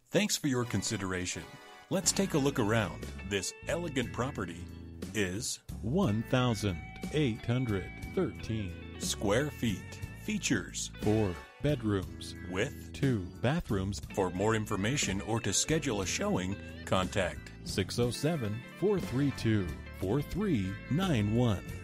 Thanks for your consideration. Let's take a look around. This elegant property is 1,813 square feet. Features 4 bedrooms with 2 bathrooms. For more information or to schedule a showing, contact 607-432-4391.